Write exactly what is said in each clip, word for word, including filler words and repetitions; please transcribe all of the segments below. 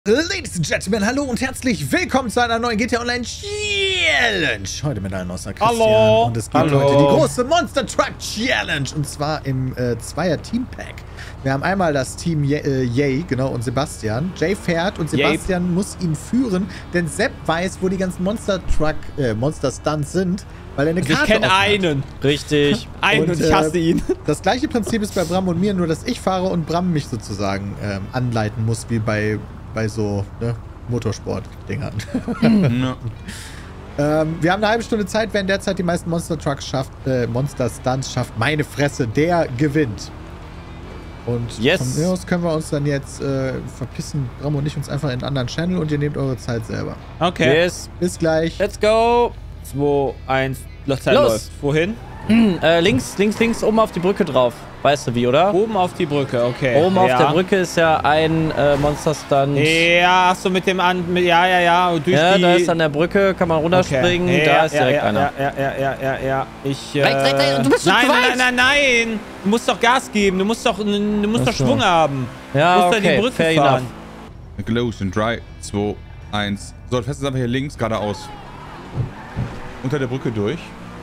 Ladies and Gentlemen, hallo und herzlich willkommen zu einer neuen G T A Online Challenge. Heute mit einem außer Christian. Hallo. Und es gibt hallo. heute die große Monster Truck Challenge. Und zwar im äh, Zweier-Team-Pack. Wir haben einmal das Team Jay, äh, Jay, genau, und Sebastian. Jay fährt und Sebastian Yay. muss ihn führen, denn Sepp weiß, wo die ganzen Monster Truck, äh, Monster Stunts sind, weil er eine also Karte ich kenne einen. Richtig. Einen und, und ich hasse ihn. Äh, das gleiche Prinzip ist bei Bram und mir, nur dass ich fahre und Bram mich sozusagen ähm, anleiten muss, wie bei... bei so ne, Motorsport-Dingern. No. ähm, wir haben eine halbe Stunde Zeit, wer in der Zeit die meisten Monster Trucks schafft, äh, Monster Stunts schafft, meine Fresse, der gewinnt. Und yes. von mir aus können wir uns dann jetzt äh, verpissen, Bram und ich uns einfach in einen anderen Channel und ihr nehmt eure Zeit selber. Okay. Yes. Bis gleich. Let's go. zwei, eins, Zeit Los. läuft. Wohin? äh, links, links, links, oben auf die Brücke drauf. Weißt du wie, oder? Oben auf die Brücke, okay. Oben ja. auf der Brücke ist ja ein äh, Monster-Stunt. Ja, ach so, mit dem an... Mit, ja, ja, ja. Durch ja, die... da ist an der Brücke, kann man runterspringen. Okay. Da ja, ist ja, direkt ja, einer. Ja, ja, ja, ja, ja, ja. Ich, äh... Recht, recht, recht. Du bist schon nein, zu weit. nein, nein, nein, nein. Du musst doch Gas geben. Du musst doch, du musst doch so. Schwung haben. Ja, du musst okay. da die Brücke Fair fahren. Glotion, drei, zwei, eins. So, das fest ist einfach hier links, geradeaus. Unter der Brücke durch.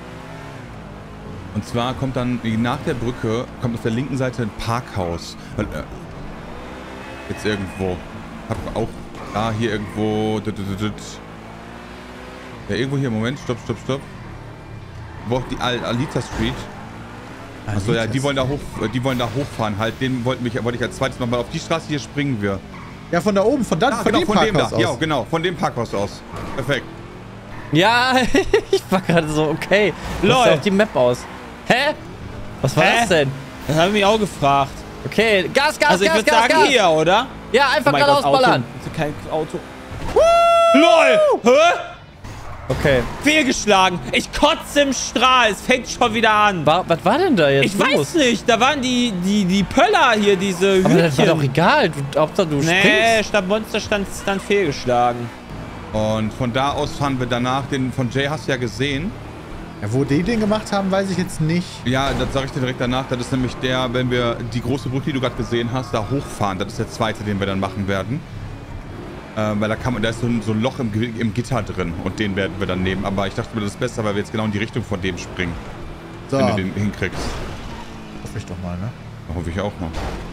Und zwar kommt dann, nach der Brücke, kommt auf der linken Seite ein Parkhaus. Äh, jetzt irgendwo. Hab auch da, hier irgendwo. Ja, irgendwo hier, Moment, stopp, stopp, stopp. Wo auch die Al Alita Street. Achso, ja, die wollen da hoch, die wollen da hochfahren halt. Den wollten mich, wollte ich als zweites machen, weil auf die Straße hier springen wir. Ja, von da oben, von, da, ah, von genau, dem von dem Parkhaus da. aus. Ja, genau, von dem Parkhaus aus. Perfekt. Ja, ich war gerade so, okay. Lol. Das sieht auf die Map aus. Hä? Was war Hä? das denn? Das habe ich mich auch gefragt. Okay, Gas, Gas, Also ich Gas, würde Gas, sagen Gas. hier, oder? Ja, einfach Oh mein geradeaus Gott, ballern. Auto. Kein Auto. LOL! Hä? Okay. Fehlgeschlagen. Ich kotze im Strahl. Es fängt schon wieder an. War, was war denn da jetzt Ich los? weiß nicht. Da waren die, die, die Pöller hier, diese Hütchen. Aber das war doch egal. Du, Hauptsache du Nee, springst. statt Monster stand dann fehlgeschlagen. Und von da aus fahren wir danach, den von Jay hast du ja gesehen. Ja, wo die den gemacht haben, weiß ich jetzt nicht. Ja, das sage ich dir direkt danach. Das ist nämlich der, wenn wir die große Brücke, die du gerade gesehen hast, da hochfahren. Das ist der zweite, den wir dann machen werden. Ähm, weil da kann man, da ist so ein, so ein Loch im, im Gitter drin und den werden wir dann nehmen. Aber ich dachte mir, das ist besser, weil wir jetzt genau in die Richtung von dem springen. So. Wenn du den hinkriegst. Hoffe ich doch mal, ne? Hoffe ich auch mal.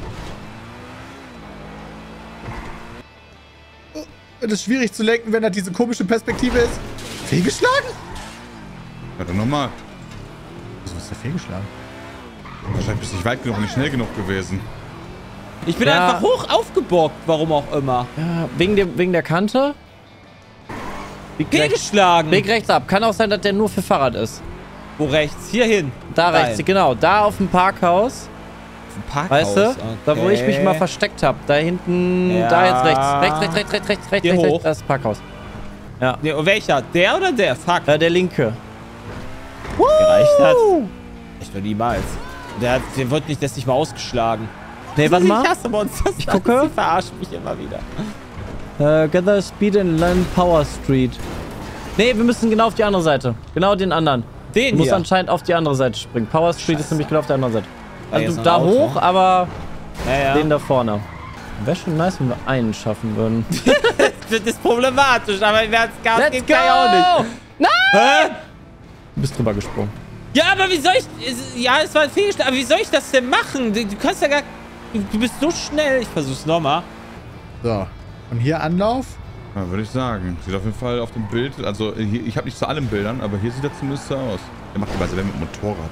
Das ist schwierig zu lenken, wenn da diese komische Perspektive ist. Fehlgeschlagen? Ja, dann nochmal. Wieso ist der fehlgeschlagen? Wahrscheinlich bist du nicht weit genug und nicht schnell genug gewesen. Ich bin Ja. einfach hoch aufgebockt, warum auch immer. Ja, wegen, dem, wegen der Kante? Bieg rechts, Fehlgeschlagen. bieg rechts ab. Kann auch sein, dass der nur für Fahrrad ist. Wo rechts? Hier hin. Da Rein. rechts, genau. Da auf dem Parkhaus. Ein Parkhaus. Weißt du? Okay. Da, wo ich mich mal versteckt habe. Da hinten, Ja. da jetzt rechts. Rechts, rechts, rechts, rechts, rechts, rechts, Hier rechts, hoch. rechts. Das ist das Parkhaus. Ja. Nee, und welcher? Der oder der? Fuck. Äh, der linke. Gereicht hat. Ich will niemals. Der, hat, der wird nicht, der ist nicht mal ausgeschlagen. Nee, warte mal. Ich hasse Monster. Ich gucke. Sie verarschen mich immer wieder. Äh, gather Speed and Land Power Street. Nee, wir müssen genau auf die andere Seite. Genau den anderen. Den Du musst hier. anscheinend auf die andere Seite springen. Power Street ist nämlich genau auf der anderen Seite. Ah, hier Also ist da ein Auto. hoch, aber Ja, ja. den da vorne. Wäre schon nice, wenn wir einen schaffen würden. Das ist problematisch, aber wer hat's Gas Let's gibt, go! kann ja auch nicht. Nein! Hä? Du bist drüber gesprungen. Ja, aber wie soll ich... es- Ja, es war ein Fehlschlag, aber wie soll ich das denn machen? Du, du kannst ja gar... Du, du bist so schnell. Ich versuch's nochmal. So. Und hier Anlauf. Ja, würde ich sagen. Sieht auf jeden Fall auf dem Bild, also hier, ich habe nicht zu allen Bildern, aber hier sieht er zumindest so aus. Der macht die Weise mit dem Motorrad.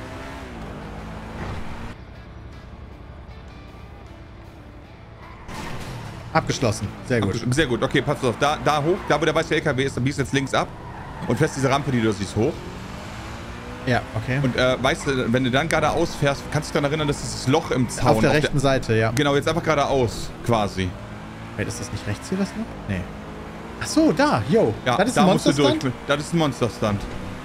Abgeschlossen. Sehr gut. Sehr gut, okay, pass auf. Da, da hoch, da wo der weiße L K W ist, dann biegst du jetzt links ab und fährst diese Rampe, die du siehst, hoch. Ja, okay. Und äh, weißt du, wenn du dann geradeaus fährst, kannst du dich daran erinnern, dass dieses Loch im Zaun... Auf der rechten Seite, ja. Genau, jetzt einfach geradeaus, quasi. Wait, ist das nicht rechts hier das noch? Nee. Ach so, da, yo. Ja, das ist da ein musst du durch. Monster-Stunt? Das ist ein Monster-Stunt.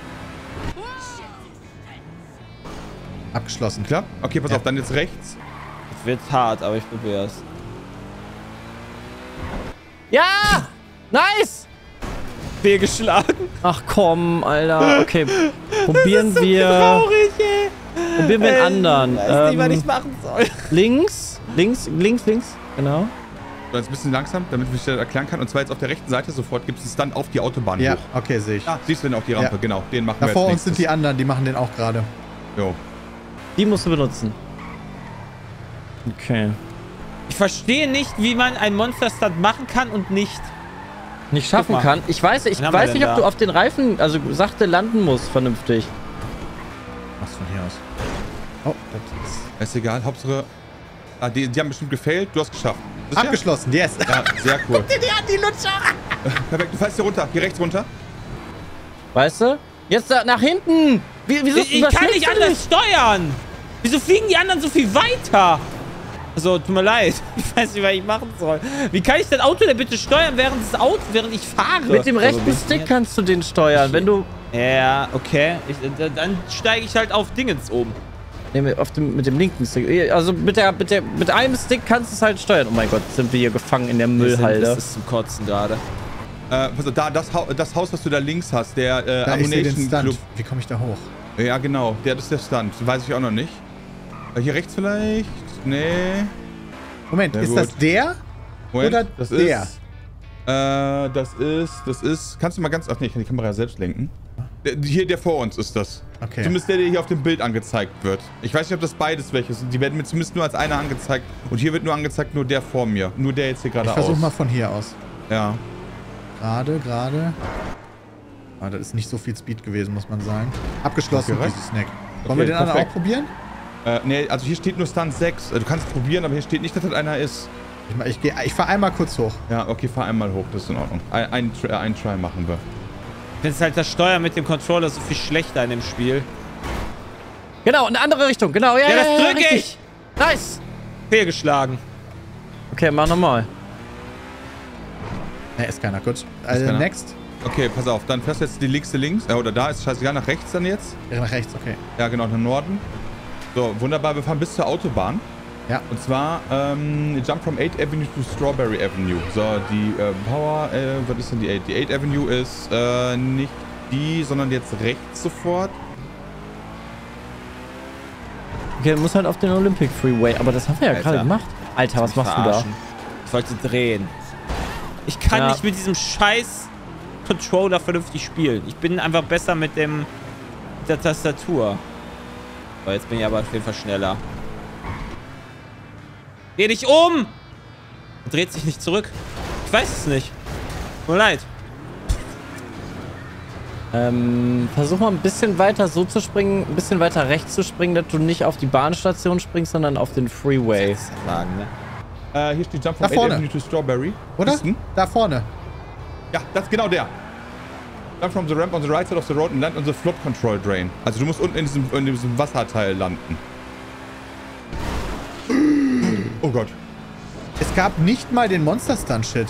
Abgeschlossen. Klar? Okay, pass Ja. auf, dann jetzt rechts. Es wird hart, aber ich probier's. Ja! Nice! Fehlgeschlagen. Ach komm, Alter. Okay. Probieren so wir. traurig, ey. Probieren wir einen anderen. Ich weiß nicht, was Ähm, ich machen soll. links. Links, links, links. Genau. Das ist ein bisschen langsam, damit ich das erklären kann. Und zwar jetzt auf der rechten Seite sofort gibt es einen Stunt auf die Autobahn Ja, hoch. okay, sehe ich. Ah, siehst du denn auch die Rampe? Ja. Genau, den machen Da wir vor jetzt uns sind die anderen, die machen den auch gerade. Jo. Die musst du benutzen. Okay. Ich verstehe nicht, wie man einen Monster-Stunt machen kann und nicht. Nicht schaffen mal. kann. Ich weiß, ich Was haben wir weiß denn nicht, ob da? du auf den Reifen, also sachte landen musst, vernünftig. Mach's von hier aus. Oh, das ist Ist egal, Hauptsache... Ah, die, die haben bestimmt gefailt, du hast geschafft. Sicher? abgeschlossen, yes. Ja, sehr cool. Die an die Lutscher. Perfekt, du fährst hier runter, hier rechts runter. Weißt du? Jetzt da, nach hinten! Wie, wieso, Ich, ich was kann willst nicht du anders steuern. Wieso fliegen die anderen so viel weiter? Also, tut mir leid. Ich weiß nicht, was ich machen soll. Wie kann ich das Auto denn bitte steuern, während das Auto, während ich fahre? Mit dem rechten Also, Stick kannst du den steuern. Wenn du... Ja, okay. Ich, dann steige ich halt auf Dingens oben. Nee, mit, auf dem, mit dem linken Stick. Also mit, der, mit, der, mit einem Stick kannst du es halt steuern. Oh mein Gott, sind wir hier gefangen in der Müllhalde. Das ist zum Kotzen gerade. Äh, also da, das, ha das Haus, was du da links hast, der äh, Da ist den Ammunition Stunt. Club. Wie komme ich da hoch? Ja, genau, der das ist der Stunt. Weiß ich auch noch nicht. Äh, hier rechts vielleicht? Nee. Moment, Ja, ist gut. das der? Moment, Oder das der? ist. Äh, das ist. Das ist. Kannst du mal ganz. Ach nee, ich kann die Kamera ja selbst lenken. Der, hier, der vor uns ist das. Okay. Zumindest der, der hier auf dem Bild angezeigt wird. Ich weiß nicht, ob das beides welches sind. Die werden mir zumindest nur als einer angezeigt. Und hier wird nur angezeigt, nur der vor mir. Nur der jetzt hier gerade Ich aus. versuche mal von hier aus. Ja. Gerade, gerade. Ah, das ist nicht so viel Speed gewesen, muss man sagen. Abgeschlossen, Okay, dieses Snack. Wollen Okay, wir den anderen perfekt. auch probieren? Äh, nee, also hier steht nur Stunt sechs. Du kannst es probieren, aber hier steht nicht, dass das einer ist. Ich, mach- ich, geh- ich fahre einmal kurz hoch. Ja, okay, fahr einmal hoch, das ist in Ordnung. Ein, ein, Try- ein Try machen wir. Ich finde halt das Steuern mit dem Controller so viel schlechter in dem Spiel. Genau, in eine andere Richtung. Genau, ja, Ja, ja, das ja, drücke richtig. ich. Nice. Fehlgeschlagen. Okay, mach nochmal. Ne, ist keiner. Gut. Also, keiner. next. Okay, pass auf, dann fährst du jetzt die links, links. Äh, oder da ist scheißegal, nach rechts dann jetzt. Ja, nach rechts, okay. Ja, genau, nach Norden. So, wunderbar, wir fahren bis zur Autobahn. Ja. Und zwar, ähm, Jump from eighth Avenue to Strawberry Avenue. So, die äh, Power, äh, was ist denn die eighth? Die eighth Avenue ist äh, nicht die, sondern jetzt rechts sofort. Okay, du musst halt auf den Olympic Freeway. Aber das haben wir ja Alter. gerade gemacht. Alter, was Mich machst du da? verarschen. Ich wollte drehen. Ich kann Ja. nicht mit diesem scheiß Controller vernünftig spielen. Ich bin einfach besser mit dem mit der Tastatur. Aber jetzt bin ich aber auf jeden Fall schneller. Dreh dich um! Er dreht sich nicht zurück. Ich weiß es nicht. Tut mir leid. Ähm, versuch mal ein bisschen weiter so zu springen, ein bisschen weiter rechts zu springen, dass du nicht auf die Bahnstation springst, sondern auf den Freeway. Sagen, ne? Äh, hier steht Jump Da from eighth vorne. Avenue to Strawberry. Oder? Ist ein- Da vorne. Ja, das ist genau der. Jump from the ramp on the right side of the road and land on the flood control drain. Also du musst unten in diesem, in diesem Wasserteil landen. Oh Gott. Es gab nicht mal den Monster-Stunt-Shit.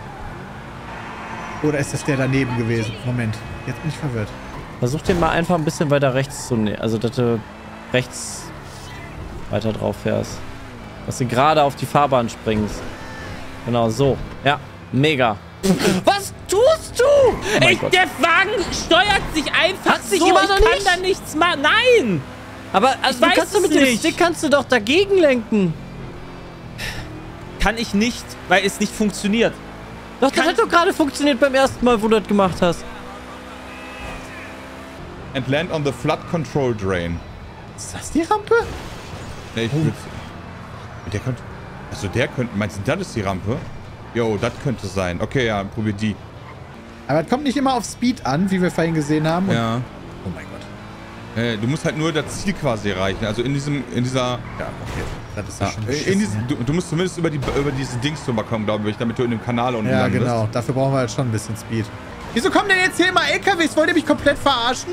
Oder ist das der daneben gewesen? Moment, jetzt bin ich verwirrt. Versuch den mal einfach ein bisschen weiter rechts zu nehmen. Also, dass du rechts weiter drauf fährst. Dass du gerade auf die Fahrbahn springst. Genau, so. Ja, mega. Was tust du? Oh mein Ey, Gott. der Wagen steuert sich einfach Hat sich so. immer Ich noch kann nicht? da nichts machen. Nein! Aber also, Ich du weiß kannst doch es mit dem nicht. Stick kannst du doch dagegen lenken. Kann ich nicht, weil es nicht funktioniert. Doch, das Kann- hat doch gerade funktioniert beim ersten Mal, wo du das gemacht hast. And land on the flood control drain. Ist das die Rampe? Nee, ich Oh. würd's- Der könnte... Also der könnte... Meinst du, das ist die Rampe? Jo, das könnte sein. Okay, ja, probier die. Aber es kommt nicht immer auf Speed an, wie wir vorhin gesehen haben. Und Ja. oh mein Gott. Äh, du musst halt nur das Ziel quasi erreichen. Also in diesem... In dieser... Ja, okay. Das ist ja, Ja, schon in beschissen, diesem, du, du musst zumindest über, die, über diese Dings drüber kommen, glaube ich, damit du in dem Kanal unten ja. Ja, landest. genau. Dafür brauchen wir halt schon ein bisschen Speed. Wieso kommen denn jetzt hier immer L K Ws? Wollt ihr mich komplett verarschen?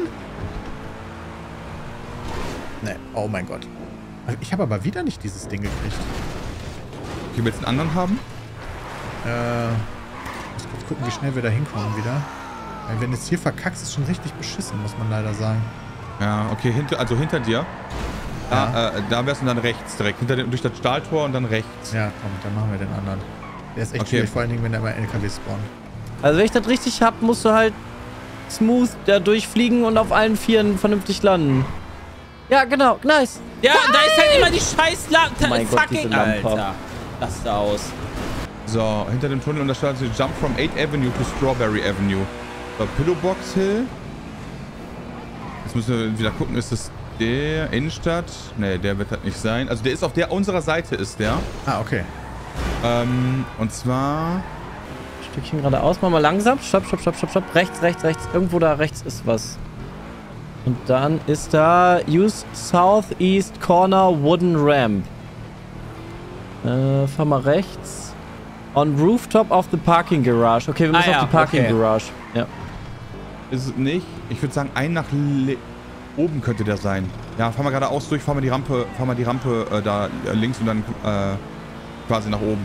Ne, oh mein Gott. Ich habe aber wieder nicht dieses Ding gekriegt. Okay, willst du einen anderen haben? Äh, muss kurz gucken, wie schnell wir da hinkommen wieder. Weil wenn es hier verkackst, ist schon richtig beschissen, muss man leider sagen. Ja, okay, hinter, also hinter dir. Da, äh, da wärst du dann rechts direkt. Hinter dem, durch das Stahltor und dann rechts. Ja, komm, dann machen wir den anderen. Der ist echt Okay. schwierig, vor allen Dingen, wenn er immer L K W spawnt. Also, wenn ich das richtig hab, musst du halt smooth da durchfliegen und auf allen Vieren vernünftig landen. Ja, genau. Nice. Ja, da ist halt immer die scheiß Lampe. Oh mein Gott, Fucking diese Lampe. Alter. Das da aus. So, hinter dem Tunnel und da startet sie Jump from eighth Avenue to Strawberry Avenue. So, Pillowbox Hill. Jetzt müssen wir wieder gucken, ist das der Innenstadt? Ne, der wird das nicht sein. Also der ist auf der unserer Seite ist der. Ah, okay. Ähm, und zwar... Stückchen geradeaus, machen wir langsam. Stopp, stopp, stopp, stopp, stopp. Rechts, rechts, rechts. Irgendwo da rechts ist was. Und dann ist da Use Southeast Corner Wooden Ramp. Äh, fahr mal rechts. On rooftop of the parking garage. Okay, wir müssen Ah, ja, auf die parking okay. garage. Ja. Ist es nicht? Ich würde sagen, ein nach oben könnte der sein. Ja, fahren wir geradeaus durch, fahren wir die Rampe, fahren wir die Rampe äh, da äh, links und dann äh, quasi nach oben.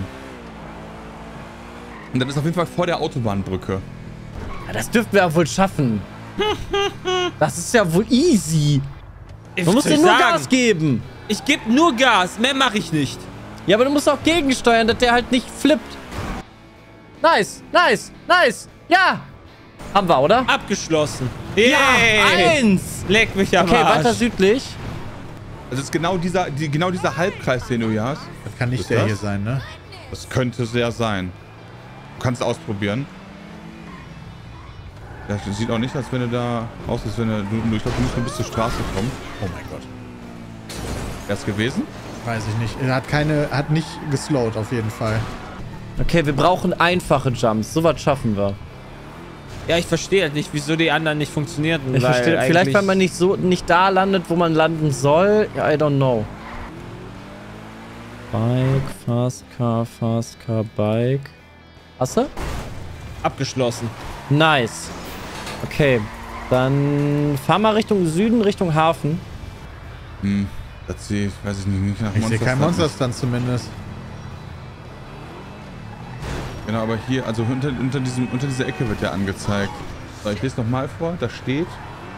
Und dann ist auf jeden Fall vor der Autobahnbrücke. Ja, das dürften wir auch wohl schaffen. Das ist ja wohl easy. Du musst dir nur sagen, Gas geben. Ich gebe nur Gas, mehr mache ich nicht. Ja, aber du musst auch gegensteuern, dass der halt nicht flippt. Nice, nice, nice. Ja. Haben wir, oder? Abgeschlossen. Ja, Yay. eins. Leck mich am Okay, Arsch. weiter südlich. Also ist genau dieser, die, genau dieser Halbkreis, den du hier hast. Das kann nicht Ist der das? hier sein, ne? Das könnte sehr sein. Du kannst es ausprobieren. Das sieht auch nicht, als wenn du da aus, als wenn du, du ich glaube, du musst nur bis zur Straße kommen. Oh mein Gott. Wäre es gewesen? Weiß ich nicht. Er hat keine, hat nicht geslowt auf jeden Fall. Okay, wir brauchen einfache Jumps. So was schaffen wir. Ja, ich verstehe halt nicht, wieso die anderen nicht funktionierten. Ich weil verstehe. Vielleicht, eigentlich- weil man nicht so nicht da landet, wo man landen soll. I don't know. Bike, Fast Car, Fast Car, Bike. Hast du? Abgeschlossen. Nice. Okay. Dann fahr mal Richtung Süden, Richtung Hafen. Hm. Das sieht, weiß ich nicht, nicht nach Ich sehe kein Monster. Monsterstand zumindest. Genau, aber hier, also unter, unter, diesem, unter dieser Ecke wird ja angezeigt. So, ich lese nochmal vor. Da steht...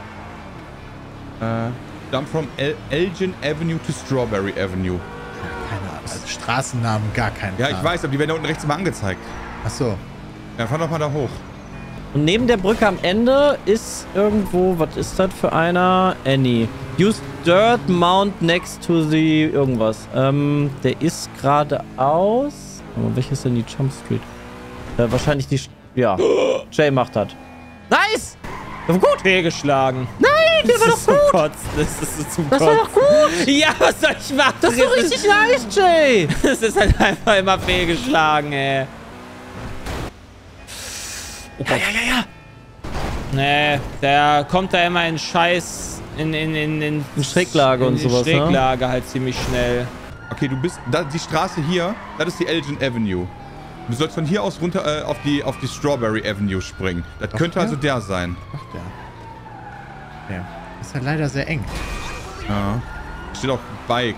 Äh, Jump from El Elgin Avenue to Strawberry Avenue. Keine Ahnung. Also Straßennamen gar keinen Ja, Plan. ich weiß, aber die werden da unten rechts mal angezeigt. Ach so. Ja, fahr doch mal da hoch. Und neben der Brücke am Ende ist irgendwo, was ist das für einer? Annie. Use dirt mount next to the irgendwas. Ähm, der ist geradeaus. Aber welche ist denn die Jump Street? Äh, wahrscheinlich die... Sch ja. Jay macht das. Nice! Das war gut. Fehlgeschlagen. Nein, der Das war ist doch zum gut. Kotzen. Das ist zum Das Kotzen. war doch gut. Ja, was soll ich machen? Das ist doch richtig nice, Jay. Das ist halt einfach immer fehlgeschlagen, ey. Ja, ja, ja, ja. Nee, der kommt da immer in Scheiß... In, in, in, in, In Schräglage in, und in sowas, ne? Schräglage halt ziemlich schnell. Okay, du bist... Da, die Straße hier, das ist die Elgin Avenue. Du sollst von hier aus runter äh, auf, die, auf die Strawberry Avenue springen. Das Doch, könnte ja? also der sein. Ach, der. Ja. Ist halt leider sehr eng. Ja. Steht auch Bike.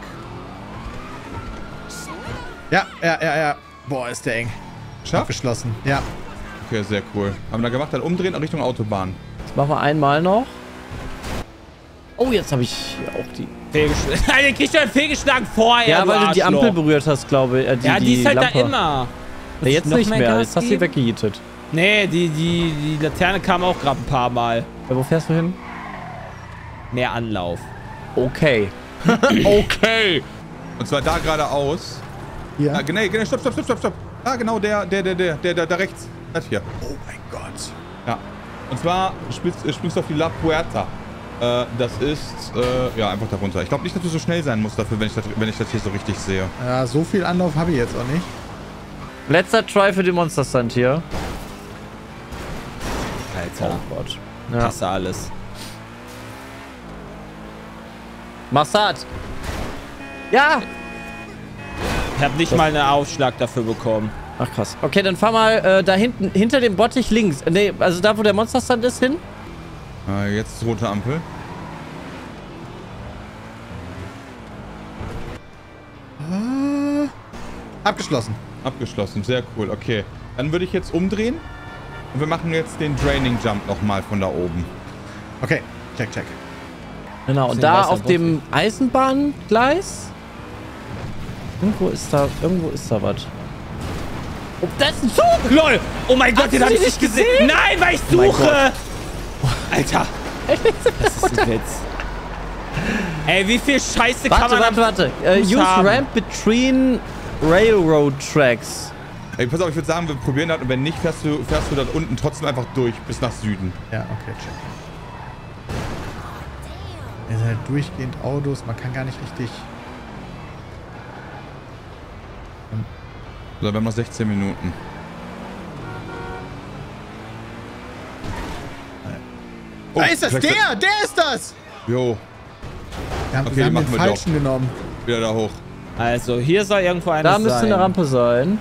Ja, ja, ja, ja. Boah, ist der eng. Schafft? Abgeschlossen. Ja. Okay, sehr cool. Haben wir da gemacht, dann umdrehen Richtung Autobahn. Das machen wir einmal noch. Oh, jetzt habe ich hier auch die... Fehlgeschlagen. Nein, den kriegst du halt fehlgeschlagen vorher, Ja, weil du die Arschloch. Ampel berührt hast, glaube ich. Äh, die, Ja, die, die ist halt Lampe. da immer. Ja, jetzt Noch nicht mehr mehr. Gas Jetzt hast du sie geben? weggejietet. Nee, die, die, die Laterne kam auch gerade ein paar Mal. Ja, wo fährst du hin? Mehr Anlauf. Okay. okay. Und zwar da geradeaus. Hier. Ah, genau, genau, stopp, stopp, stopp, stopp, stopp. Ah, genau, der, der, der, der, der, der, da rechts. Das hier. Oh mein Gott. Ja. Und zwar springst, äh, springst du auf die La Puerta. Äh, das ist, äh, ja, einfach darunter. Ich glaube nicht, dass du so schnell sein musst dafür, wenn ich das, wenn ich das hier so richtig sehe. Ja, so viel Anlauf habe ich jetzt auch nicht. Letzter Try für den Monster Stand hier. Alter. Oh Gott. Ja. Passe alles. Massad. Ja. Ich habe nicht mal einen Aufschlag dafür bekommen. Ach krass. Okay, dann fahr mal äh, da hinten, hinter dem Bottich links. Äh, nee, also da, wo der Monster Stand ist, hin. Äh, jetzt ist rote Ampel. Äh, abgeschlossen. Abgeschlossen, sehr cool, okay. Dann würde ich jetzt umdrehen. Und wir machen jetzt den Draining Jump nochmal von da oben. Okay, check, check. Genau, und Bisschen da weißer auf dem Eisenbahngleis. Irgendwo ist da, irgendwo ist da was. Oh, das ist ein Zug! LOL! Oh mein Gott, Hast den du hab ich die nicht nicht gesehen! gesehen? Nein, weil ich Oh mein suche! Alter! Das ist ein Witz. Ey, wie viel Scheiße kann Warte, man warte, am warte. Uh, Fuß use haben? ramp between railroad tracks. Ey, pass auf, ich würde sagen, wir probieren das und wenn nicht, fährst du, fährst du da unten trotzdem einfach durch bis nach Süden. Ja, okay, check. Es sind halt durchgehend Autos, man kann gar nicht richtig... So, wir haben noch sechzehn Minuten. Oh, da ist das, vielleicht- der! Der ist das! Jo, Wir haben, Okay, wir haben machen den wir falschen genommen. wieder da hoch. Also, hier soll irgendwo eine Da sein. müsste eine Rampe sein.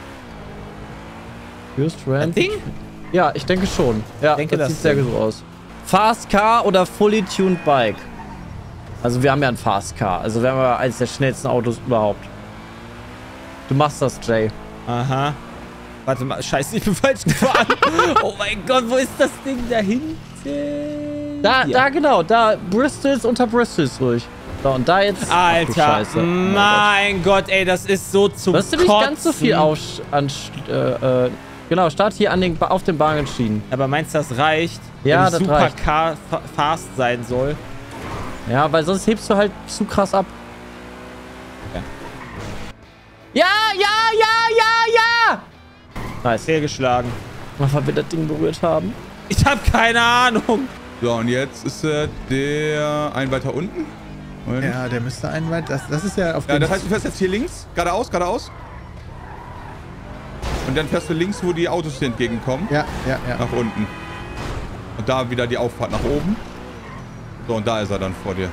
Just Das Ramp. Ding? Ja, ich denke schon. Ja, denke, das das sieht sehr Ding. gut aus. Fast Car oder Fully Tuned Bike? Also wir haben ja ein Fast Car. Also wir haben ja eines der schnellsten Autos überhaupt. Du machst das, Jay. Aha. Warte mal, scheiße, ich bin falsch gefahren. Oh mein Gott, wo ist das Ding da hinten? Da, Hier. da genau, da Bristols unter Bristols ruhig. So, und da jetzt... Ach du Alter, Scheiße. Oh mein mein Gott, ey, das ist so zum Gott. Wirst du nicht Kotzen. ganz so viel auf... An, äh, äh, genau, start hier an den, Ba- auf den Bahnschienen. Aber meinst du, das reicht? Ja, wenn das Super reicht. Car fa- fast sein soll. Ja, weil sonst hebst du halt zu krass ab. Ja. Ja, ja, ja, ja, ja! Nice. Fehlgeschlagen. Mal, weil wir das Ding berührt haben. Ich hab keine Ahnung. So, und jetzt ist äh, der ein weiter unten. Moment. Ja, der müsste einen weit... Das, das ist ja auf Ja, dem... das heißt, du fährst jetzt hier links, geradeaus, geradeaus. Und dann fährst du links, wo die Autos dir entgegenkommen. Ja, ja, ja. Nach unten. Und da wieder die Auffahrt nach oben. So, und da ist er dann vor dir.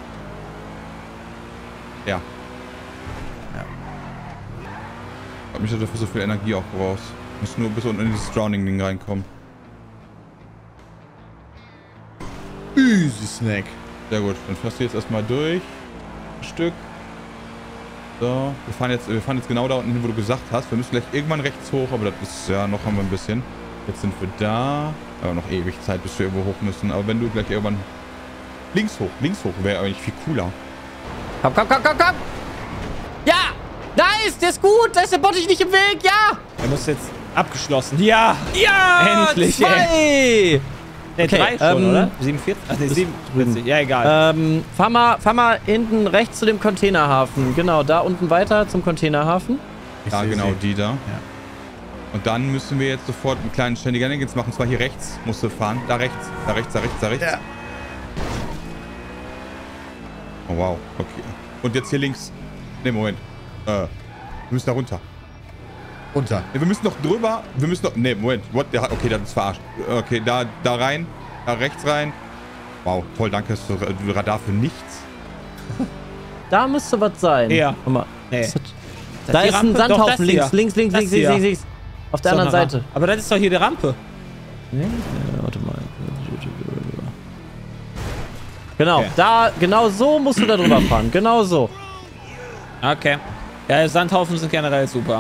Ja. Ja. Ich hab mich dafür so viel Energie auch raus. Muss nur bis unten in dieses Drowning-Ding reinkommen. Easy Snack. Sehr gut. Dann fährst du jetzt erstmal durch. Ein Stück. So. Wir fahren jetzt, wir fahren jetzt genau da unten hin, wo du gesagt hast. Wir müssen gleich irgendwann rechts hoch, aber das ist ja noch haben wir ein bisschen. Jetzt sind wir da. Aber noch ewig Zeit, bis wir irgendwo hoch müssen. Aber wenn du gleich irgendwann links hoch, links hoch, wäre eigentlich viel cooler. Komm, komm, komm, komm, komm! Ja! Nice, der ist gut! Da ist der Bottich nicht im Weg, ja! Er muss jetzt abgeschlossen. Ja! Ja! Endlich, ey. Zwei! Ne, Okay, drei schon, ähm, oder? siebenundvierzig? Ach, ne, siebenundvierzig. Ja, egal. Ähm, fahr mal, fahr mal hinten rechts zu dem Containerhafen. Genau, da unten weiter zum Containerhafen. Ich Ja, seh genau, sie. die da. Und dann müssen wir jetzt sofort einen kleinen Shenanigans machen. Und zwar hier rechts musst du fahren. Da rechts, da rechts, da rechts, da rechts. Ja. Oh, wow. Okay. Und jetzt hier links. Ne, Moment. Äh, wir müssen da runter. Runter. Ne, wir müssen noch drüber. Wir müssen noch. Ne, Moment. What? Der hat- Okay, das ist verarscht. Okay, da, da rein. Da rechts rein. Wow, toll, danke. Das ist so Radar für nichts. Da müsste was sein. Ja. Guck mal. Nee. Ist das- Das Da die ist ein Rampe? Doch, Sandhaufen das hier. links, links, links, Das links, links, hier. links, links. Auf der Ist doch anderen eine Seite. Rampe. Aber das ist doch hier die Rampe. Nee, äh, warte mal. Genau, Okay. da, genau so musst du da drüber fahren. Genau so. Okay. Ja, Sandhaufen sind generell super.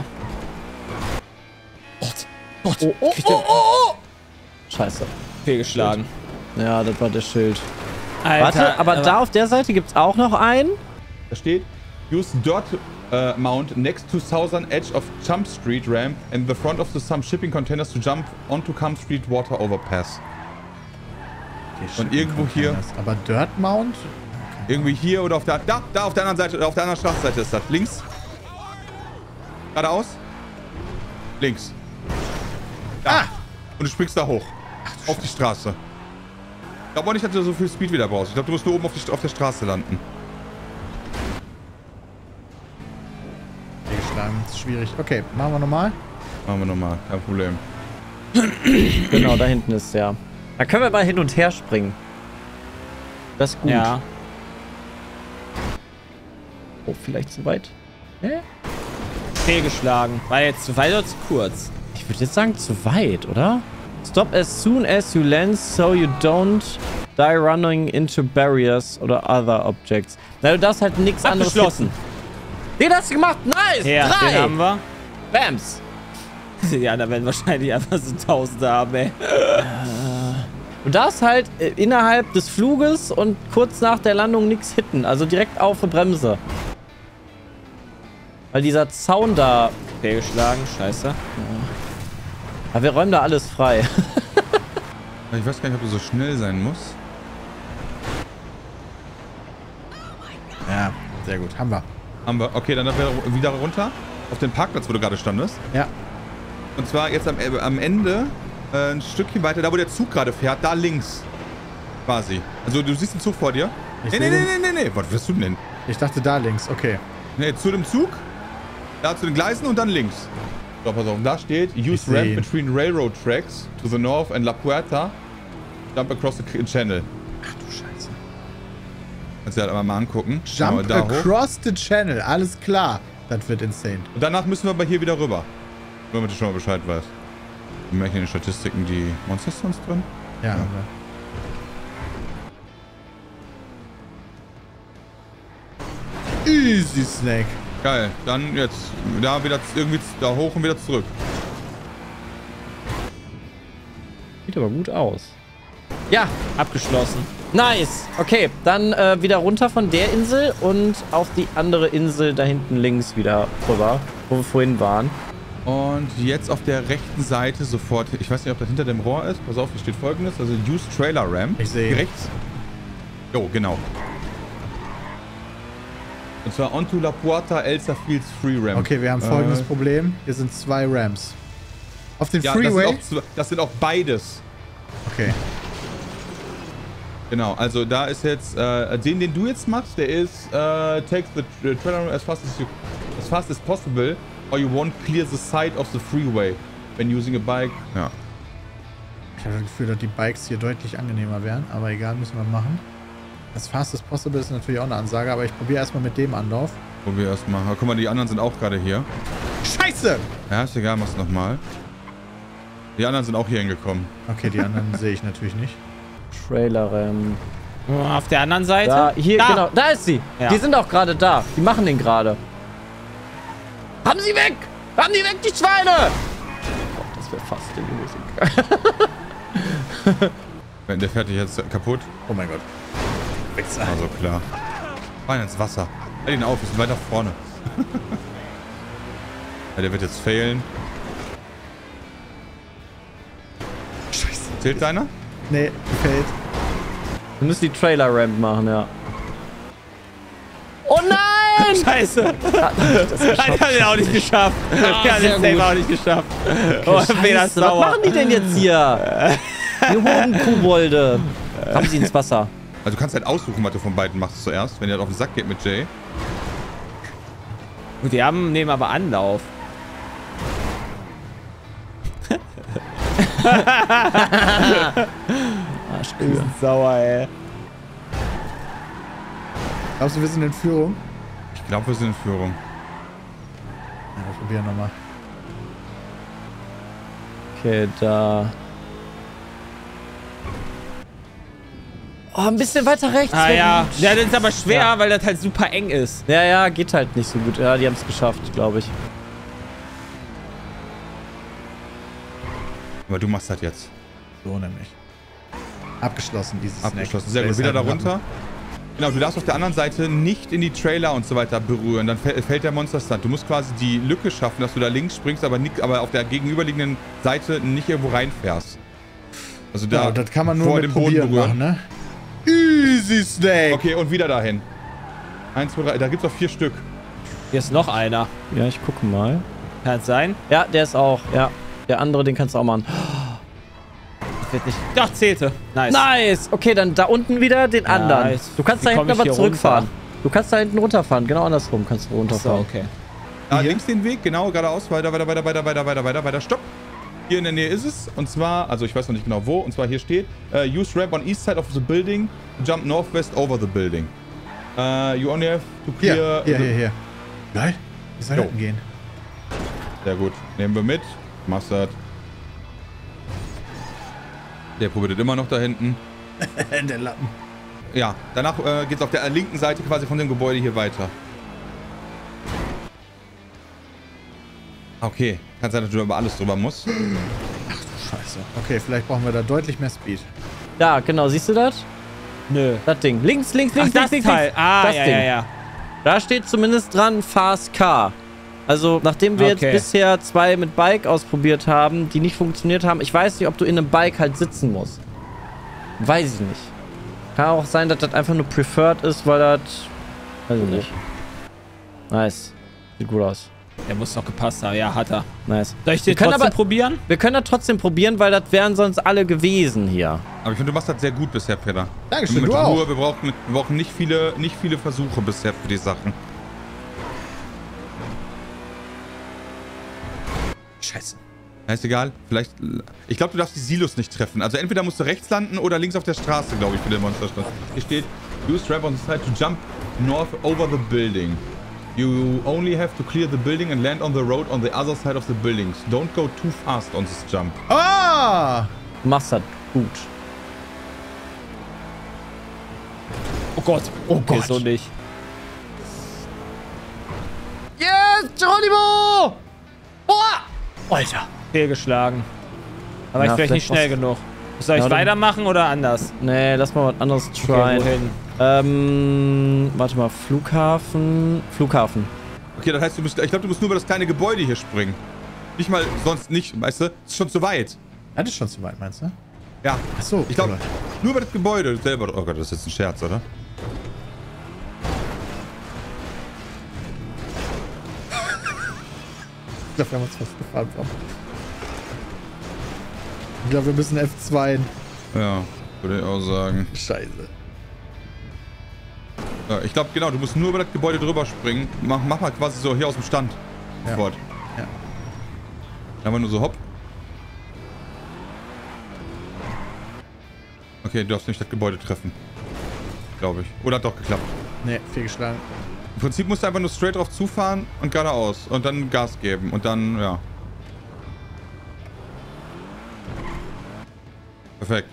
Gott. Gott. Oh, oh, Kriegt der- oh, oh, oh. Scheiße. Fehlgeschlagen. Ja, das war der Schild. Alter, Warte, aber da auf der Seite gibt es auch noch einen. Da steht, use dirt uh, mount next to southern edge of Chump Street ramp and the front of the some shipping containers to jump onto Chump Street water overpass. Und irgendwo hier, Aber Dirt Mount? irgendwie hier oder auf der, da, da auf der anderen Seite, auf der anderen Straßenseite ist das. Links. Geradeaus. Links. Da. Ah! Und du springst da hoch. Auf die Straße. Ich glaube auch nicht, dass du so viel Speed wieder brauchst. Ich glaube, du musst nur oben auf, die, auf der Straße landen. Fehlgeschlagen. Das ist schwierig. Okay, machen wir nochmal. Machen wir nochmal, kein Problem. Genau, da hinten ist der. Da können wir mal hin und her springen. Das ist gut. Ja. Oh, vielleicht zu weit. Hä? Fehlgeschlagen. War jetzt zu weit oder zu kurz? Ich würde jetzt sagen, zu weit, oder? Stop as soon as you land so you don't die running into barriers oder other objects. Na, du darfst halt nichts anderes Abgeschlossen. hitten. Den hast du gemacht. Nice. Ja, Drei. den haben wir. Bams. Die anderen werden wahrscheinlich einfach so Tausende haben, ey. Du darfst halt äh, innerhalb des Fluges und kurz nach der Landung nichts hitten. Also direkt auf die Bremse. Weil dieser Zaun da... Fehlgeschlagen, scheiße. Aber wir räumen da alles frei. Ich weiß gar nicht, ob du so schnell sein musst. Ja, sehr gut. Haben wir. Haben wir. Okay, dann wieder runter. Auf den Parkplatz, wo du gerade standest. Ja. Und zwar jetzt am, äh, am Ende, äh, ein Stückchen weiter, da wo der Zug gerade fährt, da links. Quasi. Also du siehst den Zug vor dir? Ich Nee, nee, seh nee, den. nee, nee, nee. Was willst du denn? Ich dachte da links, okay. Nee, zu dem Zug, da zu den Gleisen und dann links. So, pass auf, da steht, use seh ramp ihn. between railroad tracks to the north and La Puerta. Jump across the channel. Ach du Scheiße. Kannst du dir halt mal angucken. Jump da hoch. across the channel, alles klar. Das wird insane. Und danach müssen wir aber hier wieder rüber. Nur damit du schon mal Bescheid weißt. Wir merken in den Statistiken die Monster Stones drin. Ja, Ja. aber. Easy Snake. Geil, dann jetzt da wieder irgendwie da hoch und wieder zurück. Sieht aber gut aus. Ja, Abgeschlossen. nice. Okay, dann äh, wieder runter von der Insel und auf die andere Insel da hinten links wieder rüber, wo wir vorhin waren. Und jetzt auf der rechten Seite sofort, ich weiß nicht, ob das hinter dem Rohr ist. Pass auf, hier steht Folgendes, also Use Trailer Ramp. Ich sehe. Hier rechts. Jo, genau. Und zwar onto La Puerta Elsa Fields Free Ramp. Okay, wir haben folgendes Äh, Problem. Hier sind zwei Ramps. Auf den Ja, das Freeway. sind, auch, zwei- das sind auch beides. Okay. Genau, also da ist jetzt, äh, den, den du jetzt machst, der ist, äh, take the tra- trailer as fast as, you, as fast as possible, or you won't clear the side of the freeway when using a bike. Ja. Ich habe das Gefühl, dass die Bikes hier deutlich angenehmer wären. Aber egal, müssen wir machen. As fast as possible ist natürlich auch eine Ansage, aber ich probiere erstmal mit dem Anlauf. Wo wir erstmal, guck mal, die anderen sind auch gerade hier. Scheiße! Ja, ist egal, mach's nochmal. Die anderen sind auch hier hingekommen. Okay, die anderen sehe ich natürlich nicht. Trailer, ähm. Oh, auf der anderen Seite? Da, hier, Da. genau. Da ist sie. Ja. Die sind auch gerade da. Die machen den gerade. Haben sie weg! Haben die weg, die Schweine! Oh, das wäre fast in die Musik. Der fährt dich jetzt kaputt. Oh mein Gott. Wichser. Also klar. Rein ins Wasser. Halt ihn auf, wir sind weiter vorne. Ja, der wird jetzt failen. Scheiße. Zählt deiner? Nee, gefällt. Du musst die Trailer-Ramp machen, ja. Oh nein! Scheiße. Das Ich hab den auch nicht geschafft. Ich hab sehr den Safe gut. auch nicht geschafft. Oh, ich bin das Scheiße, was sauer. machen die denn jetzt hier? Die hohen Kobolde. Haben sie ins Wasser. Also du kannst halt aussuchen, was du von beiden machst zuerst, wenn ihr halt auf den Sack geht mit Jay. Gut, die haben, nehmen aber Anlauf. Die Arschkühe. sind sauer, ey. Glaubst du, wir sind in Führung? Ich glaube, wir sind in Führung. Ja, wir probieren nochmal. Okay, da. Oh, ein bisschen weiter rechts. Ah wäre ja. gut. Ja, das ist aber schwer, Ja. weil das halt super eng ist. Ja, ja, geht halt nicht so gut. Ja, die haben es geschafft, glaube ich. Aber du machst das jetzt. So nämlich. Abgeschlossen, dieses Snack. Abgeschlossen. Sehr gut. Wieder darunter. Genau, du darfst auf der anderen Seite nicht in die Trailer und so weiter berühren. Dann fäll- fällt der Monsterstand. Du musst quasi die Lücke schaffen, dass du da links springst, aber, nicht, aber auf der gegenüberliegenden Seite nicht irgendwo reinfährst. Also da Ja, das kann man nur vor mit dem Boden probieren berühren. machen, ne? Easy Snake! Okay, und wieder dahin. Eins, zwei, drei. Da gibt's noch vier Stück. Hier ist noch einer. Ja, ich gucke mal. Kann es sein? Ja, der ist auch. Ja. Der andere, den kannst du auch machen. Das wird nicht. Doch, zählte. Nice. Nice! Okay, dann da unten wieder den anderen. Nice. Du kannst Wie da komm hinten ich aber hier zurückfahren. runter? Du kannst da hinten runterfahren. Genau andersrum kannst du So, runterfahren. okay. Da Hier? links den Weg, genau, geradeaus, weiter, weiter, weiter, weiter, weiter, weiter, weiter, weiter, stopp. Hier in der Nähe ist es, und zwar, also ich weiß noch nicht genau wo, und zwar hier steht, uh, use ramp on east side of the building, jump northwest over the building. Uh, you only have to Hier, clear... hier, the- hier, hier. Geil. Wie soll Jo. das denn gehen? Sehr gut, nehmen wir mit, machst das. Der probiert immer noch da hinten. Der Lappen. Ja, danach äh, geht es auf der linken Seite quasi von dem Gebäude hier weiter. Okay, kann sein, dass du über alles drüber musst. Scheiße. Okay, vielleicht brauchen wir da deutlich mehr Speed. Da, genau. Siehst du das? Nö. Das Ding. Links, links, Ach, links, das links, Teil. links. Ah, das ja, Ding. ja, ja. Da steht zumindest dran Fast Car. Also, nachdem wir Okay. jetzt bisher zwei mit Bike ausprobiert haben, die nicht funktioniert haben, ich weiß nicht, ob du in einem Bike halt sitzen musst. Weiß ich nicht. Kann auch sein, dass das einfach nur preferred ist, weil das... Weiß ich nicht. Nice. Sieht gut aus. Der muss doch gepasst haben. Ja, hat er. Nice. Soll ich den Wir können trotzdem aber- probieren? Wir können das trotzdem probieren, weil das wären sonst alle gewesen hier. Aber ich finde, du machst das sehr gut bisher, Peter. Dankeschön, Mit du auch. Ruhe, wir brauchen, wir brauchen nicht, viele, nicht viele Versuche bisher für die Sachen. Scheiße. Ja, ist egal. Vielleicht. Ich glaube, du darfst die Silos nicht treffen. Also entweder musst du rechts landen oder links auf der Straße, glaube ich, für den Monsterstraße. Hier steht, use ramp on the side to jump north over the building. You only have to clear the building and land on the road on the other side of the buildings. Don't go too fast on this jump. Ah! Du machst das gut. Oh Gott. Oh Okay, Gott. so nicht. Yes, Geronimo! Boah! Alter. Fehlgeschlagen. Aber Ja, ich vielleicht nicht vielleicht schnell genug. Soll ich Ja, du- weitermachen oder anders? Nee, lass mal was anderes Okay, tryen. wohin? ähm, warte mal, Flughafen. Flughafen. Okay, das heißt, du musst. Ich glaube, du musst nur über das kleine Gebäude hier springen. Nicht mal, sonst nicht, weißt du? Das ist schon zu weit. Das ist schon zu weit, meinst du? Ja. Achso, Ich glaube, nur über das Gebäude selber. Oh Gott, das ist jetzt ein Scherz, oder? Ich glaube, wir haben uns fast gefahren. Ich glaube, wir müssen F zwei. Ja, würde ich auch sagen. Scheiße. Ja, ich glaube, genau, du musst nur über das Gebäude drüber springen. Mach, mach mal quasi so hier aus dem Stand. Ja. Sofort. Ja. Dann haben wir nur so hopp. Okay, du darfst nicht das Gebäude treffen. Glaube ich. Oder hat doch geklappt. Nee, fehlgeschlagen. Im Prinzip musst du einfach nur straight drauf zufahren und geradeaus. Und dann Gas geben. Und dann, ja. Perfekt.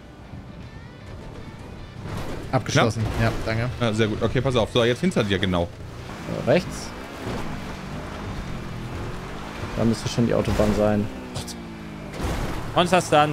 Abgeschlossen. Ja, danke. Ja, sehr gut. Okay, pass auf. So, jetzt hinter dir genau. Äh, rechts. Da müsste schon die Autobahn sein. Monsterstand.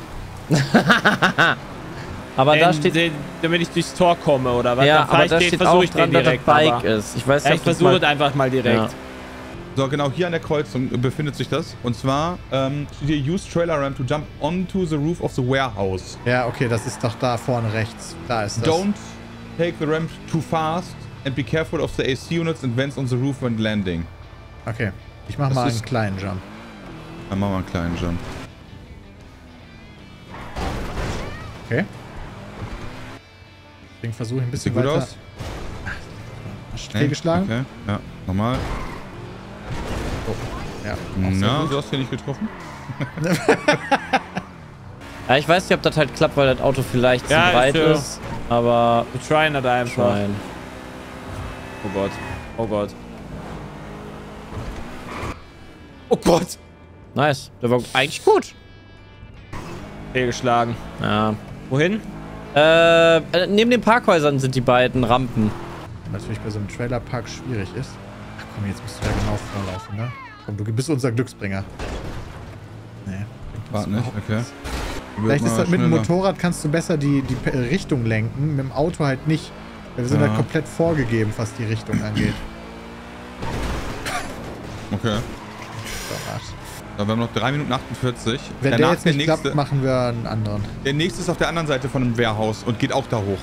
Aber da Ähm, steht... den- damit ich durchs Tor komme, oder was? Ja, Dann fahr aber ich da den, steht versuch auch ich den dran, dass das direkt, Bike aber- ist. Ich weiß Ja, nicht, ich versuche es einfach mal direkt. Ja. So, genau hier an der Kreuzung befindet sich das. Und zwar, ähm, steht hier use trailer ramp to jump onto the roof of the warehouse. Ja, okay, das ist doch da vorne rechts. Da ist das. Don't take the ramp too fast and be careful of the A C units and vents on the roof when landing. Okay, ich mach Das mal einen ist- kleinen Jump. Dann machen wir einen kleinen Jump. Okay. Deswegen versuche ich ein bisschen Sieht gut weiter. aus. Fehlgeschlagen? Okay, ja, nochmal. Oh, ja. auch sehr Na, gut. du hast hier nicht getroffen? Ja, ich weiß nicht, ob das halt klappt, weil das Auto vielleicht Ja, zu breit ist ja- ist. Aber... Wir tryen das einfach. Tryen. Oh Gott. Oh Gott. Oh Gott. Nice. Der war eigentlich gut. Fehlgeschlagen. Ja. Wohin? Äh, äh, neben den Parkhäusern sind die beiden Rampen. Natürlich bei so einem Trailerpark schwierig ist. Ach komm, jetzt musst du da genau vorlaufen, ne? Komm, du bist unser Glücksbringer. Nee. bringt uns Warte nicht, überhaupt okay. nichts. Vielleicht Wird ist mal das mit dem schneller. Motorrad, kannst du besser die, die P- Richtung lenken, mit dem Auto halt nicht. Wir sind Ja. halt komplett vorgegeben, was die Richtung angeht. Okay. So, Arsch. So, wir haben noch drei Minuten achtundvierzig. Wenn der Danach jetzt nicht nächste. klappt, machen wir einen anderen. Der nächste ist auf der anderen Seite von dem Warehouse und geht auch da hoch.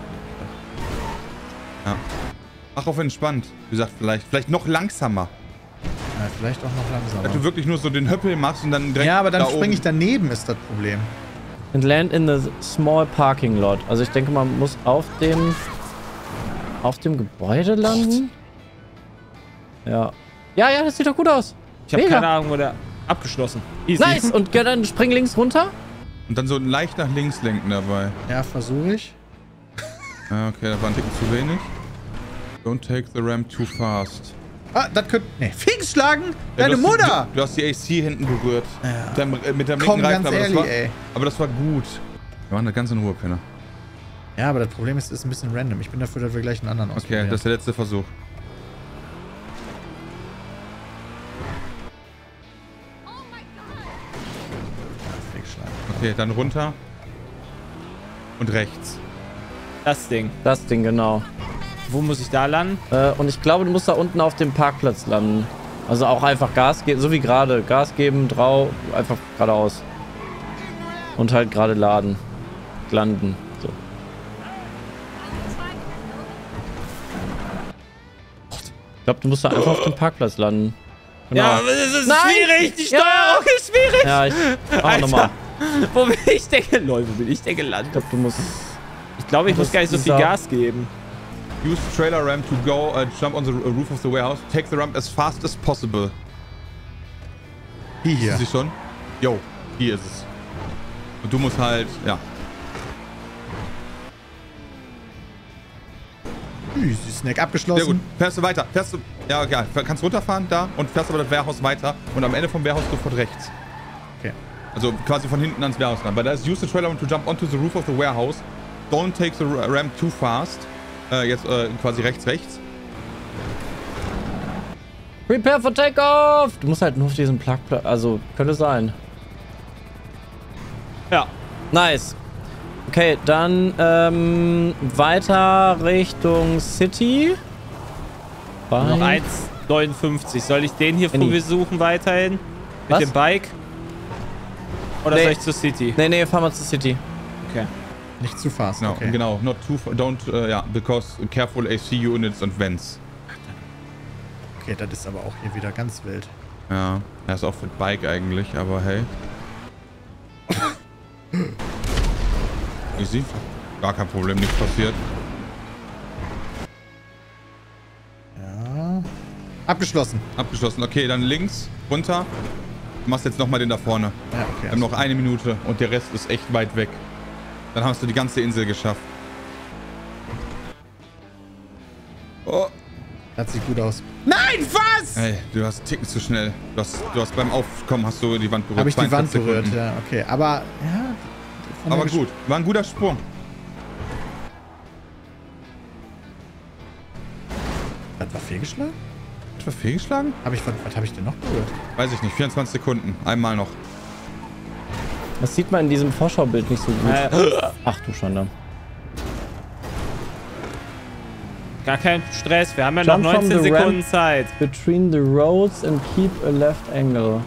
Ja. Mach auf entspannt. Wie gesagt, vielleicht, vielleicht noch langsamer. Ja, vielleicht auch noch Dass du langsamer. wirklich nur so den Höppel machst und dann direkt Ja, aber dann da springe oben. ich daneben, ist das Problem. And land in the small parking lot. Also ich denke, man muss auf dem... auf dem Gebäude landen. Ja. Ja, ja, das sieht doch gut aus. Ich habe Mega. keine Ahnung, wo der abgeschlossen. Easy. Nice. Und ja, dann spring links runter. Und dann so leicht nach links lenken dabei. Ja, versuche ich. Ja, okay, da war ein Ticken zu wenig. Don't take the ramp too fast. Ah, das könnte... Nee, Fehlgeschlagen! Ja, Deine du hast, Mutter! Du, du hast die A C hinten berührt. Ja. Mit deinem, äh, mit deinem Komm, linken Reifen, ganz aber, ehrlich, das war, ey. aber das war gut. Wir waren da ganz in Ruhe, Penner. Ja, aber das Problem ist, es ist ein bisschen random. Ich bin dafür, dass wir gleich einen anderen Okay, ausprobieren. das ist der letzte Versuch. Ja, fehlgeschlagen. Okay, dann runter. Und rechts. Das Ding. Das Ding, genau. Wo muss ich da landen? Äh, und ich glaube, du musst da unten auf dem Parkplatz landen. Also auch einfach Gas geben, so wie gerade. Gas geben, drauf, einfach geradeaus. Und halt gerade laden. Landen. So. Ich glaube, du musst da einfach auf dem Parkplatz landen. Genau. Ja, es ist Nein. schwierig. Die Ja. Steuerung ist schwierig. Ja, ich. Auch Alter. nochmal. Wo bin ich denn gelandet? Wo bin ich denn gelandet? Ich glaube, du musst. Ich glaube, ich Das muss gar nicht so viel dieser- Gas geben. Use trailer ramp to go, uh, jump on the roof of the warehouse. Take the ramp as fast as possible. Die hier. Ist sie schon? Jo, hier ist es. Und du musst halt, ja. Easy Snack Sehr abgeschlossen. gut. Fährst du weiter. Fährst du. Ja, okay. Kannst runterfahren da und fährst aber das Warehouse weiter. Und am Ende vom Warehouse sofort rechts. Okay. Also quasi von hinten ans Warehouse ran. Weil da ist use the trailer ramp to jump onto the roof of the warehouse. Don't take the ramp too fast. Äh, jetzt äh, quasi rechts, rechts. Prepare for takeoff! Du musst halt nur auf diesen Parkplatz. Also, könnte sein. Ja. Nice. Okay, dann ähm, weiter Richtung City. Bei Noch eins neunundfünfzig. Soll ich den hier Annie. versuchen weiterhin? Mit Was? dem Bike? Oder Nee. soll ich zur City? Nee, nee, fahren wir zur City. Okay. Nicht zu fast. No, Okay. Genau, not too far. Don't, äh, ja, because careful A C units und Vents. Okay, das ist aber auch hier wieder ganz wild. Ja, er ist auch für Bike eigentlich, aber hey. Easy. Gar kein Problem, nichts passiert. Ja. Abgeschlossen. Abgeschlossen. Okay, dann links, runter. Du machst jetzt nochmal den da vorne. Ja, okay. Wir haben noch eine Minute und der Rest ist echt weit weg. Dann hast du die ganze Insel geschafft. Oh. Das sieht gut aus. Nein, was? Ey, du hast einen Ticken zu schnell. Du hast, du hast beim Aufkommen hast du die Wand berührt. Habe ich die Wand zweiundvierzig berührt, Sekunden. ja, okay. Aber, ja. von Aber der gut, war ein guter Sprung. Das war fehlgeschlagen? Hat er fehlgeschlagen? Hab ich, von- was habe ich denn noch berührt? Weiß ich nicht, vierundzwanzig Sekunden. Einmal noch. Das sieht man in diesem Vorschaubild nicht so gut. Äh, Ach du Schande. gar kein Stress. Wir haben ja Jump noch from neunzehn the Sekunden ramp. Zeit. Between the roads and keep a left angle.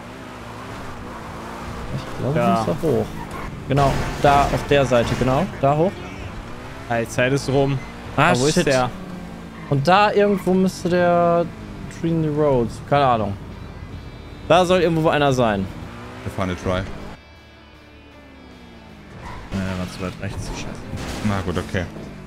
Ich glaube, Ja. du musst da hoch. Genau, da auf der Seite, genau. Da hoch. Die Zeit ist rum. Ah, Aber wo ist shit. der? Und da irgendwo müsste der Between the roads. Keine Ahnung. Da soll irgendwo einer sein. Der Final Try. Naja, war zu weit rechts. Scheiße. Na gut, okay.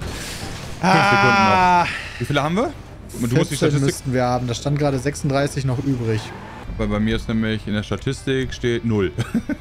Ah, Wie viele haben wir? Du musst die vierzehn Statistik. müssten wir haben. Da stand gerade sechsunddreißig noch übrig. Weil bei mir ist nämlich in der Statistik steht null.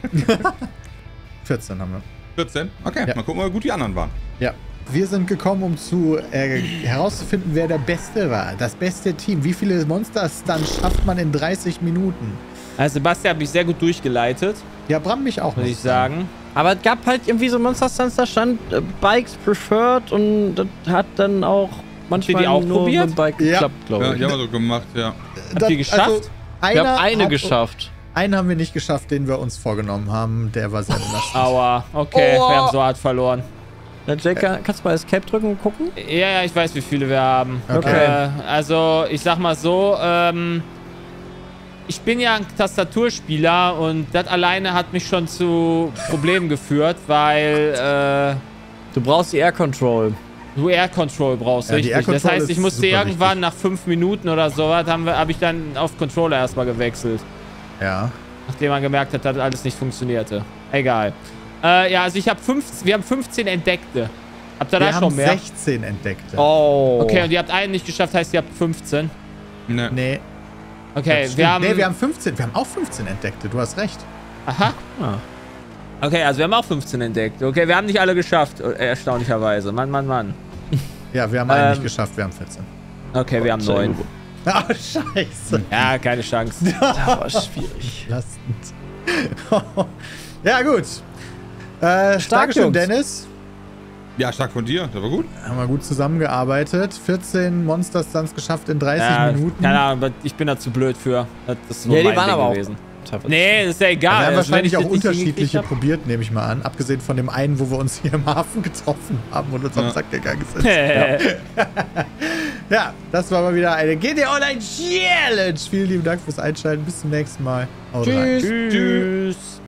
vierzehn haben wir. vierzehn? Okay, Ja. mal gucken, wie gut die anderen waren. Ja. Wir sind gekommen, um zu äh, herauszufinden, wer der Beste war. Das beste Team. Wie viele Monsters dann schafft man in dreißig Minuten? Also Sebastian hat mich sehr gut durchgeleitet, Ja, Bram mich auch. muss ich sagen. Aber es gab halt irgendwie so Monster Stunts, da stand äh, Bikes preferred und das hat dann auch manchmal die auch nur probiert? mit dem Bike Ja. geklappt, glaube Ja, ich. die haben wir so gemacht, ja. Habt ihr geschafft? Wir einer haben eine hat- geschafft. Einen haben wir nicht geschafft, den wir uns vorgenommen haben. Der war sehr belastend. Aua, okay, Oh. wir haben so hart verloren. Na, Jake, kannst du mal Escape drücken und gucken? Ja, ja, ich weiß, wie viele wir haben. Okay. Äh, also, ich sag mal so, ähm, ich bin ja ein Tastaturspieler und das alleine hat mich schon zu Problemen geführt, weil Du brauchst die Air Control. äh, du Air Control brauchst, Ja, die richtig. Air Das Control heißt, ich ist musste super irgendwann wichtig. nach fünf Minuten oder sowas, habe hab ich dann auf Controller erstmal gewechselt. Ja. Nachdem man gemerkt hat, dass alles nicht funktionierte. Egal. Äh, ja, also ich habe fünfzehn, wir haben fünfzehn Entdeckte. Habt ihr Wir da haben schon mehr? sechzehn Entdeckte. Oh. Okay, und ihr habt einen nicht geschafft, heißt ihr habt fünfzehn. Ne. Nee. Okay, das wir stimmt. haben... Nee, wir haben fünfzehn. Wir haben auch fünfzehn Entdeckte. Du hast recht. Aha. Ah. Okay, also wir haben auch fünfzehn entdeckt. Okay, wir haben nicht alle geschafft, äh, erstaunlicherweise. Mann, Mann, Mann. Ja, wir haben einen Ähm. nicht geschafft. Wir haben vierzehn. Okay, wir haben Sehr neun. gut. Ah, scheiße. Ja, keine Chance. Das war schwierig. Belastend. Ja, gut. Äh, Stark, Dankeschön, Jungs. Dennis. Ja, stark von dir. Das war gut. Haben wir gut zusammengearbeitet. vierzehn Monster Stunts geschafft in dreißig Ja, Minuten. keine Ahnung, aber ich bin da zu blöd für. Das ist nur Ja, die mein waren Ding aber auch gewesen. teilweise. Nee, das ist ja Wir egal. haben Also, wenn wahrscheinlich ich auch das nicht hingekriegt unterschiedliche hab- probiert, nehme ich mal an. Abgesehen von dem einen, wo wir uns hier im Hafen getroffen haben und uns auf den Ja. Sack gegangen sind. Ja, das war mal wieder eine G T Online Challenge. Vielen lieben Dank fürs Einschalten. Bis zum nächsten Mal. Haut rein. Tschüss. Tschüss.